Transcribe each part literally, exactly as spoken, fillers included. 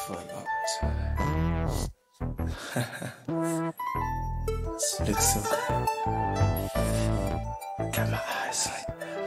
for a long time. She looks so good. Got my eyes like that.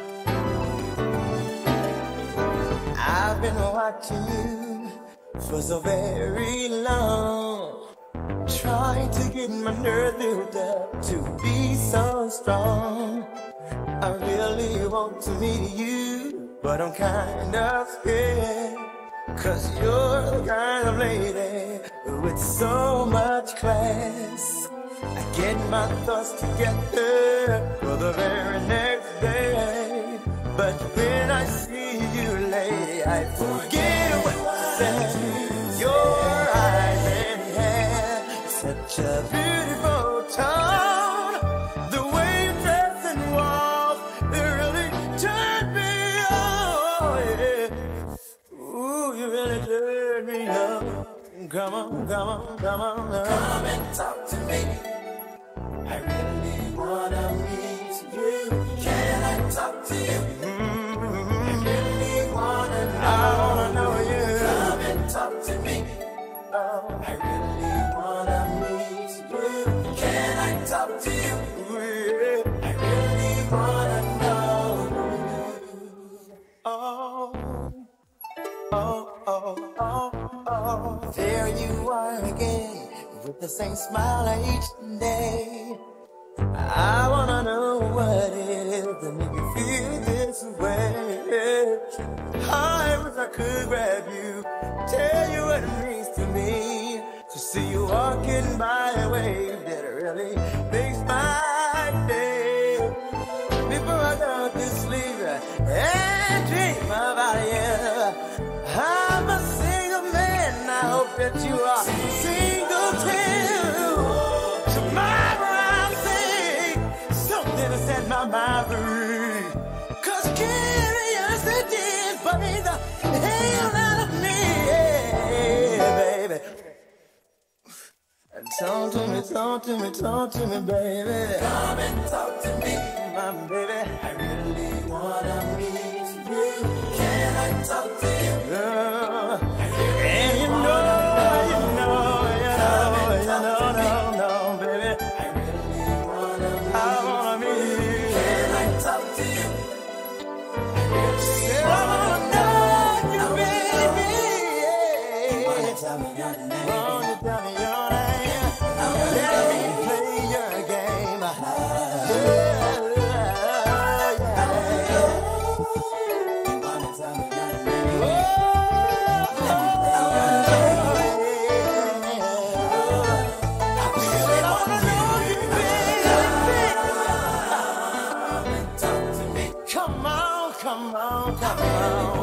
I've been watching you for so very long, trying to get my nerve built up to be so strong. I really want to meet you, but I'm kind of scared, 'cause you're the kind of lady with so much class. I get my thoughts together for the very next day, but when I see you, lady, I forget what to say. Your eyes and hair, such a beautiful tone. The way you dress and walk, it really turned me on. Yeah. Ooh, you really turned me on. Come on, come on, come on, come and talk to me. I really wanna meet you. Can I talk to you? Mm-hmm. I really wanna know. I wanna know you. Come and talk to me. Oh, I really wanna meet you. Can I talk to you? Yeah. I really wanna know you. Oh, oh, oh, oh, oh. There you are again, with the same smile each day. I wanna know what it is that make you feel this way. I wish I could grab you, tell you what it means to me, to see you walking by a wave that really makes my day. Before I go to sleep and dream about you, I'm a single man, I hope that you are single too. Tomorrow I'll say something to set my mind free, 'cause curiosity is burning the hell out of me, yeah, baby. Talk to me, talk to me, talk to me, baby. Come and talk to me, my baby. I really wanna meet you. Can I talk to you? Girl, and you know, you know, you know, you know, no, no, baby. I really wanna meet you. I wanna meet you. Can I talk to you? Say I wanna know you, baby. You wanna tell me your name? Wanna tell me your name? Let me play your game. Yeah, yeah, yeah. You wanna tell me your name? Oh, I really wanna know you, baby. Come and talk to me. Come on, come on, come on.